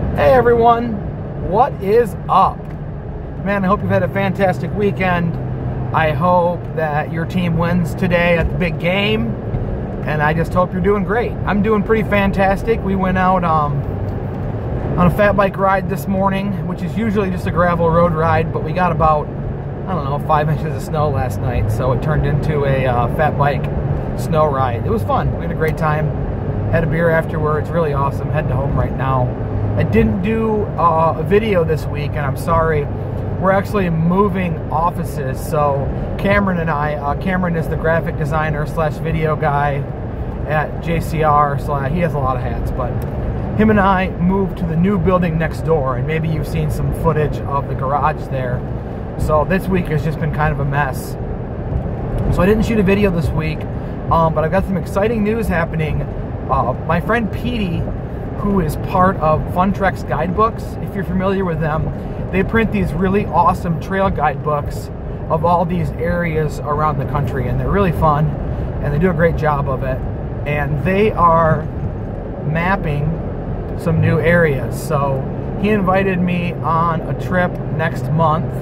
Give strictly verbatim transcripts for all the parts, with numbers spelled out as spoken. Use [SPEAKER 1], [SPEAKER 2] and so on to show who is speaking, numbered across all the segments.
[SPEAKER 1] Hey everyone, what is up? Man, I hope you've had a fantastic weekend. I hope that your team wins today at the big game, and I just hope you're doing great. I'm doing pretty fantastic. We went out um, on a fat bike ride this morning, which is usually just a gravel road ride, but we got about, I don't know, five inches of snow last night, so it turned into a uh, fat bike snow ride. It was fun. We had a great time. Had a beer afterwards. Really awesome. Heading home right now. I didn't do uh, a video this week, and I'm sorry. We're actually moving offices, so Cameron and I, uh, Cameron is the graphic designer slash video guy at J C R, slash, he has a lot of hats, but him and I moved to the new building next door, and maybe you've seen some footage of the garage there. So this week has just been kind of a mess. So I didn't shoot a video this week, um, but I've got some exciting news happening. Uh, my friend Petey, who is part of Funtreks Guidebooks, if you're familiar with them, they print these really awesome trail guidebooks of all these areas around the country, and they're really fun, and they do a great job of it. And they are mapping some new areas. So he invited me on a trip next month,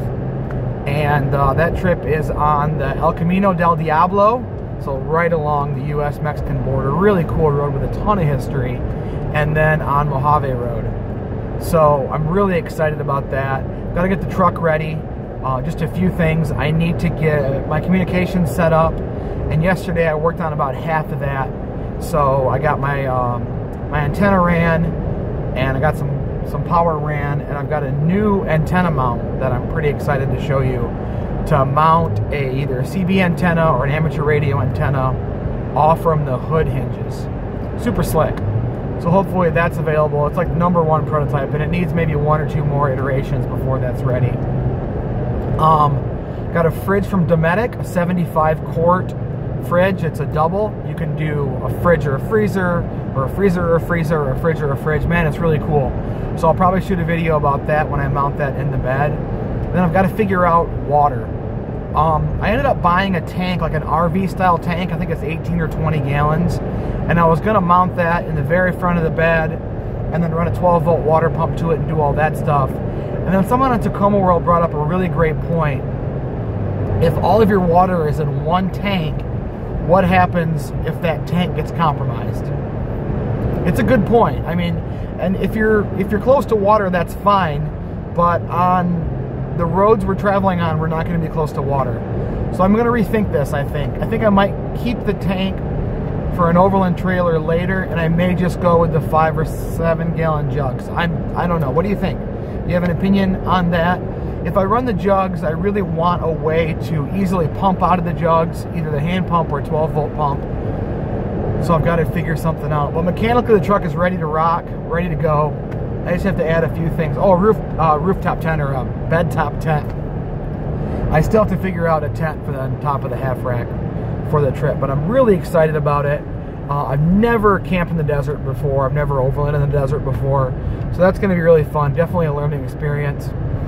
[SPEAKER 1] and uh, that trip is on the El Camino del Diablo, so right along the U S Mexican border. Really cool road with a ton of history. And then on Mojave Road. So I'm really excited about that. Got to get the truck ready. Uh, just a few things. I need to get my communications set up, and yesterday I worked on about half of that. So I got my um, my antenna ran, and I got some some power ran, and I've got a new antenna mount that I'm pretty excited to show you, to mount a either a C B antenna or an amateur radio antenna off from the hood hinges. Super slick. So hopefully that's available. It's like number one prototype, and it needs maybe one or two more iterations before that's ready. Um, got a fridge from Dometic, a seventy-five quart fridge. It's a double. You can do a fridge or a freezer, or a freezer or a freezer, or a fridge or a fridge. Man, it's really cool. So I'll probably shoot a video about that when I mount that in the bed. Then I've got to figure out water. Um, I ended up buying a tank, like an R V style tank. I think it's eighteen or twenty gallons. And I was going to mount that in the very front of the bed, and then run a twelve volt water pump to it and do all that stuff. And then someone on Tacoma World brought up a really great point. If all of your water is in one tank, what happens if that tank gets compromised? It's a good point. I mean, and if you're if you're close to water, that's fine. But on the roads we're traveling on, we're not going to be close to water. So I'm going to rethink this, I think. I think I might keep the tank for an overland trailer later, and I may just go with the five or seven gallon jugs. I'm, I don't know. What do you think? Do you have an opinion on that? If I run the jugs, I really want a way to easily pump out of the jugs, either the hand pump or twelve volt pump. So I've got to figure something out. But mechanically, the truck is ready to rock, ready to go. I just have to add a few things. Oh, roof, uh, rooftop tent, or a bed top tent. I still have to figure out a tent for the top of the half rack for the trip, but I'm really excited about it. Uh, I've never camped in the desert before. I've never overlanded in the desert before. So that's going to be really fun. Definitely a learning experience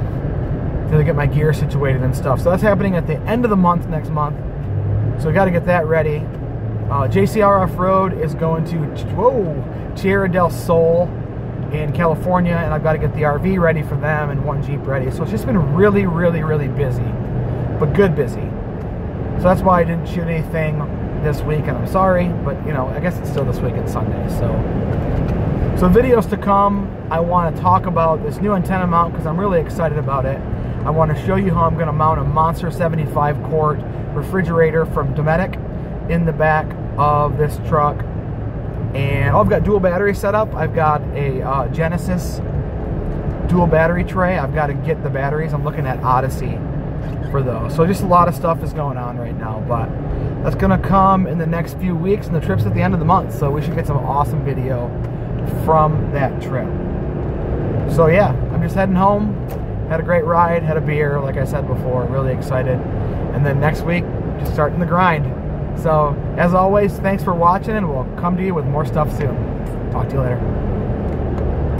[SPEAKER 1] to get my gear situated and stuff. So that's happening at the end of the month next month. So we got to get that ready. Uh, J C R Off-Road is going to, whoa, Tierra del Sol in California, and I've got to get the R V ready for them and one Jeep ready. So it's just been really, really, really busy, but good busy. So that's why I didn't shoot anything this week, and I'm sorry, but you know, I guess it's still this week, it's Sunday. So, so videos to come. I want to talk about this new antenna mount because I'm really excited about it. I want to show you how I'm going to mount a monster seventy-five quart refrigerator from Dometic in the back of this truck. And oh, I've got dual battery set up. I've got a uh, Genesis dual battery tray. I've got to get the batteries. I'm looking at Odyssey for those. So just a lot of stuff is going on right now, but that's going to come in the next few weeks, and the trip's at the end of the month, so we should get some awesome video from that trip. So yeah, I'm just heading home. Had a great ride, had a beer, like I said before, really excited. And then next week, just starting the grind. So as always, thanks for watching, and we'll come to you with more stuff soon. Talk to you later.